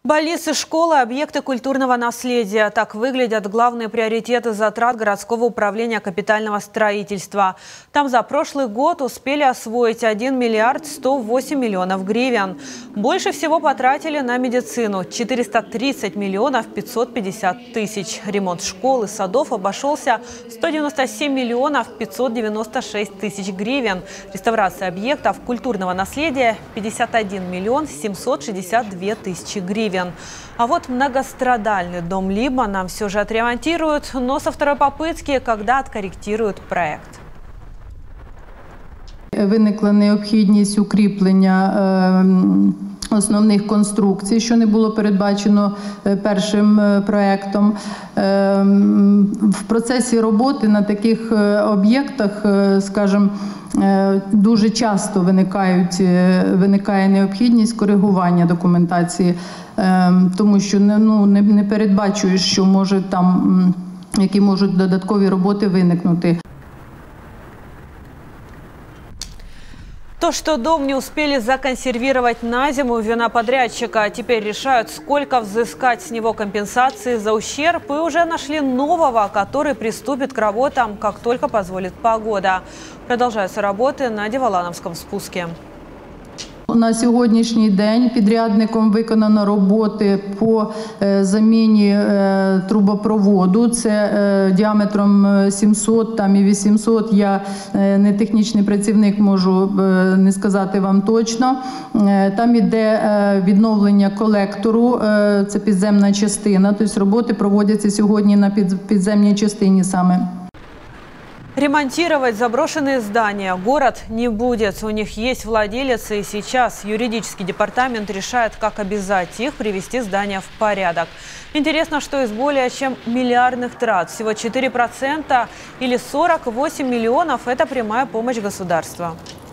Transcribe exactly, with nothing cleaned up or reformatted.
Больницы, школы, объекты культурного наследия. Так выглядят главные приоритеты затрат городского управления капитального строительства. Там за прошлый год успели освоить один миллиард сто восемь миллионов гривен. Больше всего потратили на медицину – четыреста тридцать миллионов пятьсот пятьдесят тысяч. Ремонт школ и садов обошелся в сто девяносто семь миллионов пятьсот девяносто шесть тысяч гривен. Реставрация объектов культурного наследия – пятьдесят один миллион семьсот шестьдесят две тысячи гривен. А вот многострадальный дом Либо нам все же отремонтируют, но со второй попытки, когда откорректируют проект. Виникла необхідність укріплення основних конструкцій, що не було передбачено першим проектом. В процесі роботи на таких об'єктах, скажімо, дуже часто виникають, виникає необхідність коригування документації, тому що ну, не, не передбачуєш, що може там, які можуть додаткові роботи виникнути. То, что дом не успели законсервировать на зиму, вина подрядчика. Теперь решают, сколько взыскать с него компенсации за ущерб, и уже нашли нового, который приступит к работам, как только позволит погода. Продолжаются работы на Деволановском спуске. На сьогоднішній день підрядником виконано роботи по заміні трубопроводу. Це діаметром сімсот там і вісімсот. Я не технічний працівник, можу не сказати вам точно. Там іде відновлення колектору, це підземна частина. Тобто роботи проводяться сьогодні на підземній частині саме. Ремонтировать заброшенные здания город не будет. У них есть владелец, и сейчас юридический департамент решает, как обязать их привести здания в порядок. Интересно, что из более чем миллиардных трат всего четыре процента или сорок восемь миллионов – это прямая помощь государства.